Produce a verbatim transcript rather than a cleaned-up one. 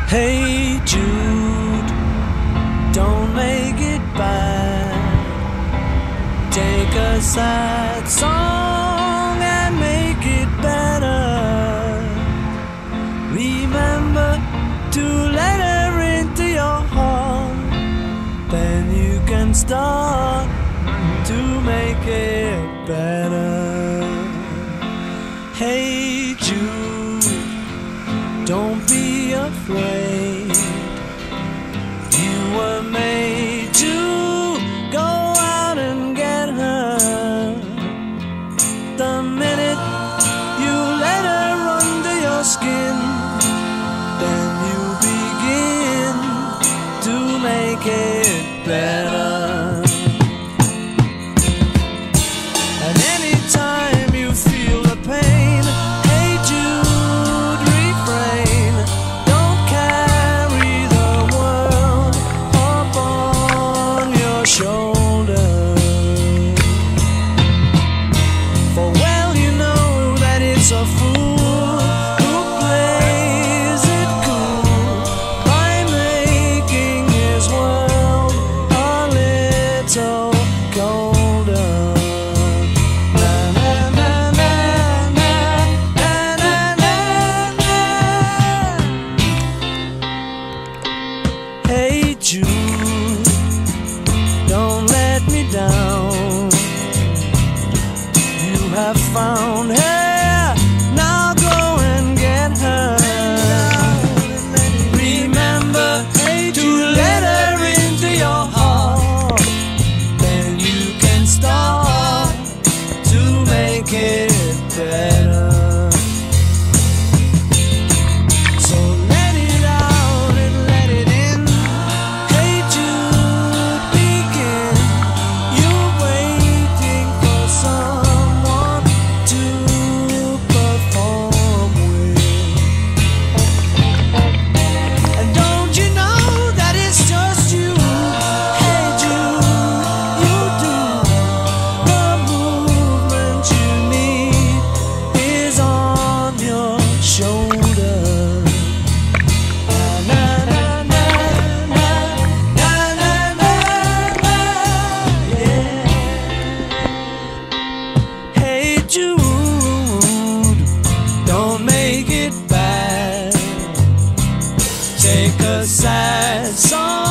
Hey Jude, don't make it bad. Take a sad song and make it better. Remember to let her into your heart, then you can start to make it better. Hey Jude, don't be afraid. You were made to go out and get her. The minute you let her under your skin, then you begin to make it better. And anytime you feel the pain, hey Jude, refrain. Don't carry the world upon your shoulder. For well you know that it's a fool who plays it cool by making his world a little colder. Hey Jude, don't let me down. You have found her, now go and get her. Remember to let her into your heart, then you can start to make it better. So let it out and let it in. Hey Jude, begin. You're waiting for someone to perform with. And don't you know that it's just you? Hey Jude, you do. The movement you need is on your shoulder. Na na na na na na na na, yeah. Hey Jude, don't make it bad. Take a sad song